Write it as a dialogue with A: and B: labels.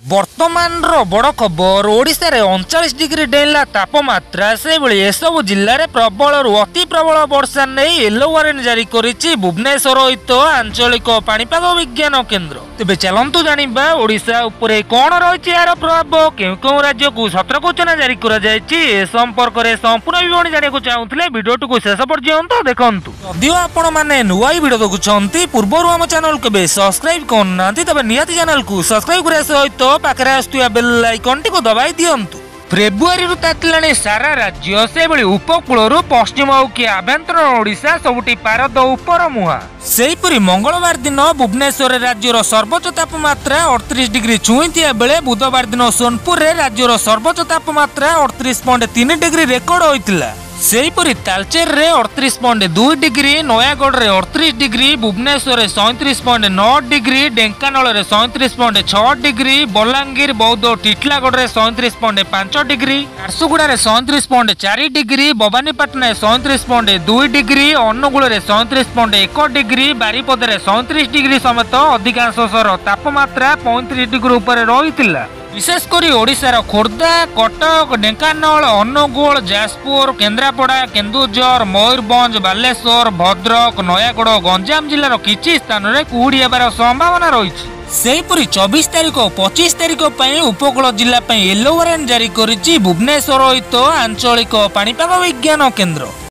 A: वर्तमान बड़ खबर ओडिशा रे 39 डिग्री डेला तापमात्रा से भली एसबु जिले में प्रबल अति प्रबल वर्षा नहीं येलो वार्निंग जारी करिछि भुवनेश्वर स्थित आंचलिक पाणीपाग विज्ञान केन्द्र। तेबे चलंतु जानिबा ओडिशा उपरे कोन रहिछि यार प्रभाव केउ राज्य को सतर्क सूचना जारी करा जायछि ए संपर्क रे संपूर्ण विवरण जानिବାକୁ चाहुतले वीडियो को शेष पर्यंत देखंतु। यदि आपण माने नुवा वीडियो देखुछंती पूर्वरु हम चैनल के सब्सक्राइब करनांती तबे नियति चैनल को सब्सक्राइब करे सहित पाखरे आसुवा बेल आइकन टी को दबाई दियंतु। फेब्रुआरी तातिलाणी सारा राज्य से भली उपकूल पश्चिम औकी आभ्यंतर ओडिशा सबुठी पारद उपर मुहा। सेहीपरि मंगलवार दिन भुवनेश्वर राज्यर सर्वोच्च तापमात्रा 38 डिग्री छुईथिया बेले बुधवार दिन सोनपुर रे राज्यर सर्वोच्च तापमात्रा 38.3 डिग्री रेकर्ड होइतिला। सेहीपरि तालचेर रे 38.2 डिग्री, नयागढ़ रे 38 डिग्री, भुवनेश्वर रे 37.9 डिग्री, ढेंकानाल रे 37.6 डिग्री, बलांगीर, बौद्ध, टिटलागढ़ रे 37.5 डिग्री, झारसुगुड़ा रे 37.4 डिग्री, भवानीपाटना रे 37.2 डिग्री, अनुगुल रे 37.1 डिग्री, बारिपद रे 37 डिग्री समेत अधिकांश सहर तापमात्रा 35 डिग्री ऊपर रहितिला। विशेषकर ओडिशार खोर्धा, कटक, ढेंकानाल, अनुगुल, जाजपुर, केन्द्रापड़ा, केन्दुझर, मयूरभंज, बालेश्वर, भद्रक, नयागढ़, गंजाम जिलार किछि स्थान रे कुहुड़ी हेबार संभावना रहिछि। सेहीपरि 24 तारिख और 25 तारिख उपकूल जिला येलो वार्निंग जारी करिछि भुवनेश्वर स्थित आंचलिक पाणीपाग विज्ञान केन्द्र।